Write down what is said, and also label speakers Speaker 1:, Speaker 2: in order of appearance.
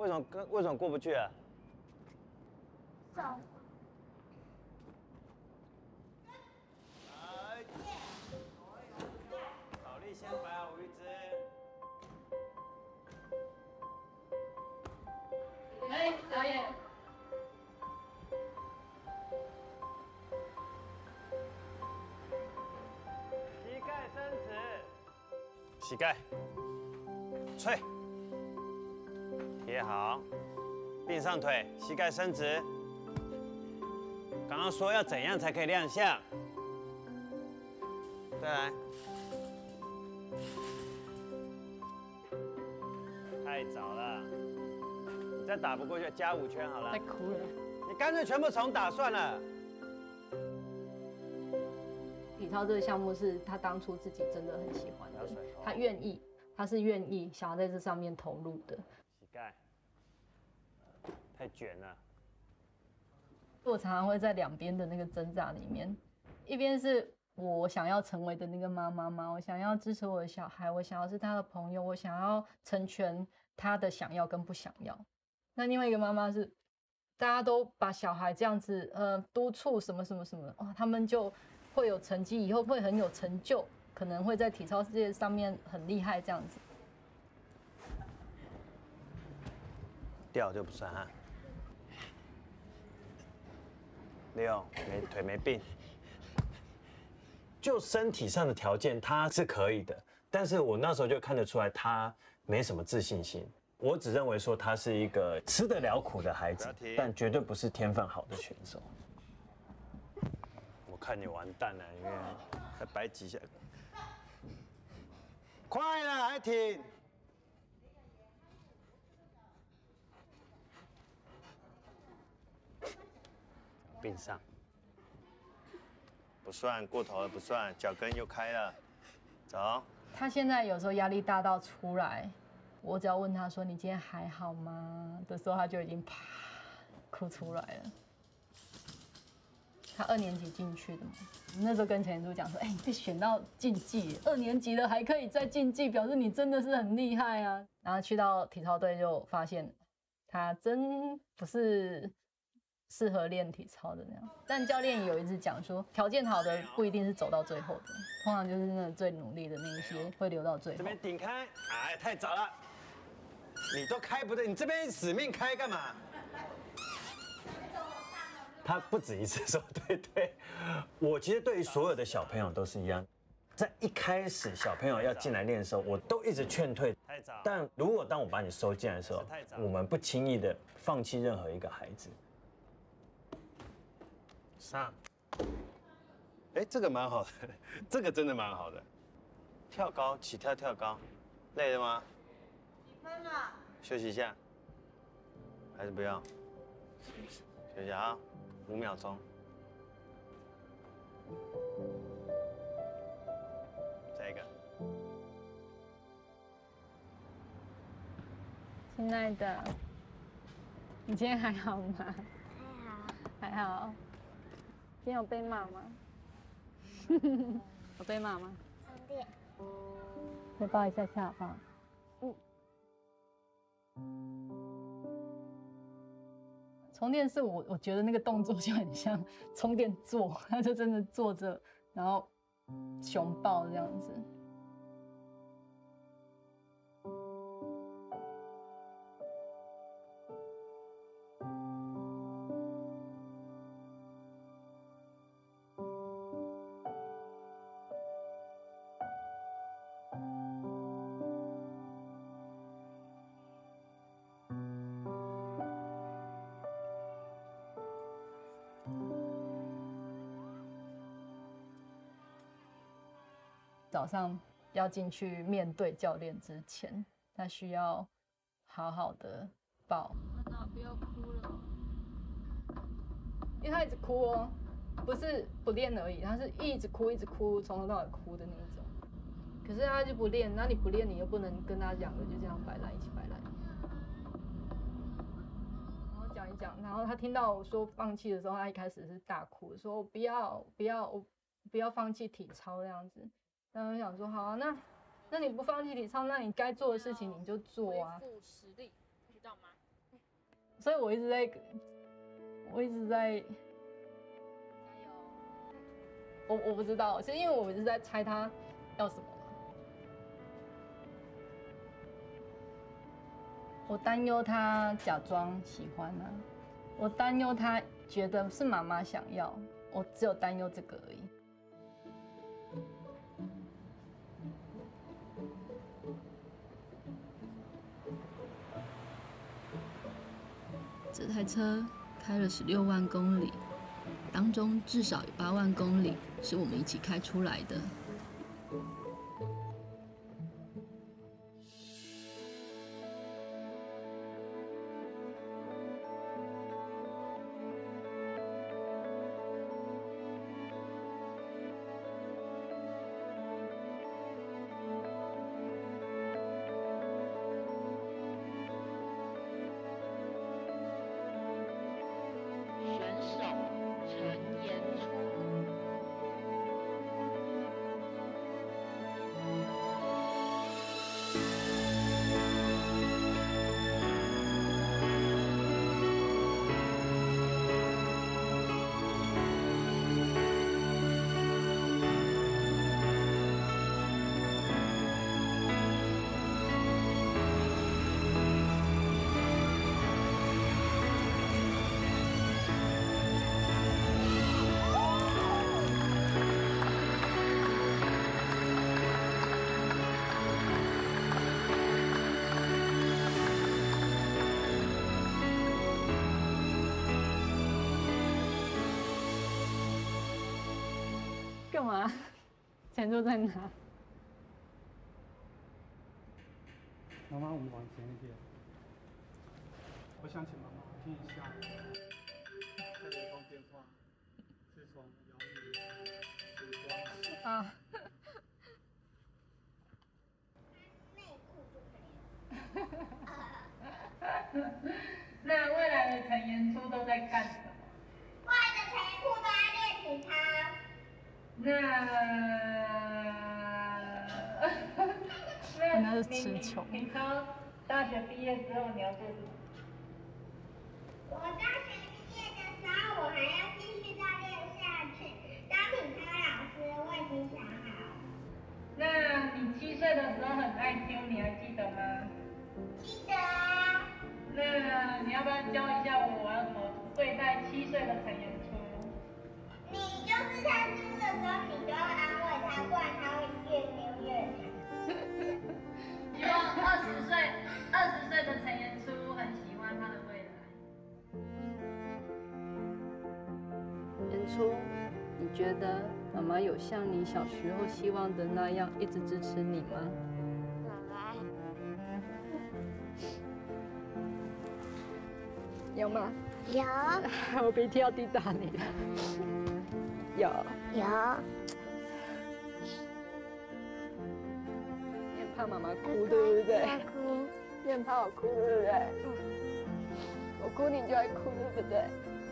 Speaker 1: 为什么过不去啊？
Speaker 2: 上。
Speaker 1: 好力先摆好鱼子。
Speaker 2: 哎，导演。
Speaker 1: 膝盖伸直。膝盖。吹。贴好。并上腿，膝盖伸直。刚刚说要怎样才可以亮相？再来。太早了，你再打不过去，加5圈好了。
Speaker 2: 在哭了。
Speaker 1: 你干脆全部重打算了。
Speaker 2: 体操这个项目是他当初自己真的很喜欢的，他愿意，他是愿意想要在这上面投入的。
Speaker 1: 膝盖太卷了。
Speaker 2: 我常常会在两边的那个挣扎里面，一边是我想要成为的那个妈妈，我想要支持我的小孩，我想要是他的朋友，我想要成全他的想要跟不想要。那另外一个妈妈是，大家都把小孩这样子督促什么什么什么，哇，他们就会有成绩，以后会很有成就，可能会在体操世界上面很厉害这样子。
Speaker 1: 掉就不算哈。6，腿没并。就身体上的条件，他是可以的，但是我那时候就看得出来他没什么自信心。我只认为说他是一个吃得了苦的孩子，但绝对不是天分好的选手。我看你完蛋了，因为再摆几下，快了还挺。并上。不算，过头了不算，脚跟又开了，走。
Speaker 2: 他现在有时候压力大到出来，我只要问他说：“你今天还好吗？”的时候，他就已经啪哭出来了。他2年级进去的嘛，那时候跟陈妍珠讲说：“哎，你被选到竞技，2年级了还可以再竞技，表示你真的是很厉害啊。”然后去到体操队就发现，他真不是适合练体操的那样，但教练有一直讲说，条件好的不一定是走到最后的，通常就是那最努力的那一些会留到最后。
Speaker 1: 这边顶开，哎，太早了，你都开不对，你这边死命开干嘛？他不止一次说对，我其实对于所有的小朋友都是一样，在一开始小朋友要进来练的时候，我都一直劝退。太早。但如果当我把你收进来的时候，我们不轻易的放弃任何一个孩子。上，哎，这个蛮好的，这个真的蛮好的。跳高，起跳跳高，累了吗？
Speaker 3: 几分了？
Speaker 1: 休息一下，还是不要？休息啊，5秒钟。再一个。
Speaker 2: 亲爱的，你今天还好吗？还好。还好。今天有被骂吗？有被骂吗？
Speaker 3: 充电。
Speaker 2: 再抱一下下好不好？充电是我觉得那个动作就很像充电座，他就真的坐着，然后熊抱这样子。早上要进去面对教练之前，他需要好好的抱。安娜，不要哭了，因为他一直哭哦，不是不练而已，他是一直哭，一直哭，从头到尾哭的那一种。可是他就不练，那你不练，你又不能跟他两个就这样摆烂，一起摆烂。然后讲一讲，然后他听到我说放弃的时候，他一开始是大哭，说我不要，我不要放弃体操这样子。然后我想说，好啊，那你不放弃体操，那你该做的事情你就做啊。
Speaker 4: 恢复实力，知道吗？
Speaker 2: 所以我一直在，我不知道，是因为我一直在猜他要什么。我担忧他假装喜欢啊，我担忧他觉得是妈妈想要，我只有担忧这个而已。
Speaker 4: 这台车开了16万公里，当中至少有8万公里是我们一起开出来的。
Speaker 2: 干嘛？钱就在哪？
Speaker 5: 妈妈，我们往前一点。我想请妈妈听一下这个通电话，是从遥远时光
Speaker 2: 啊。那未来的陈妍初都在干什么？
Speaker 3: 未来的陈妍初都在练体操。
Speaker 2: 那是词穷。
Speaker 6: 你大学毕业之后你要做什么？
Speaker 3: 我大学毕业的时候，我还要继续再练下去，当体操老师，我已经想好了。
Speaker 6: 那你7岁的时候很爱丢，你还记得吗？
Speaker 3: 记得啊。
Speaker 6: 那你要不要教一下我要怎么对待7岁的陈妍初？
Speaker 3: 你就是他丢的时候，你就要安慰他，不然他会越丢越惨。
Speaker 6: 希望20岁的陈妍初很喜欢他的未来。
Speaker 2: 妍初，你觉得妈妈有像你小时候希望的那样一直支持你吗？
Speaker 3: 妈妈。
Speaker 2: 有吗？
Speaker 3: 有。
Speaker 2: 我鼻涕要滴打你了。有。
Speaker 3: 有。
Speaker 2: 你很怕妈妈哭，对不对？
Speaker 3: 哭。
Speaker 2: 你很怕我哭，对不对？我哭你就会哭，对不对？